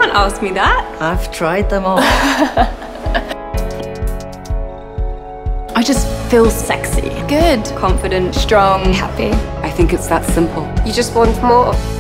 can't ask me that. I've tried them all. I just feel sexy. Good. Confident. Strong. Happy. I think it's that simple. You just want more.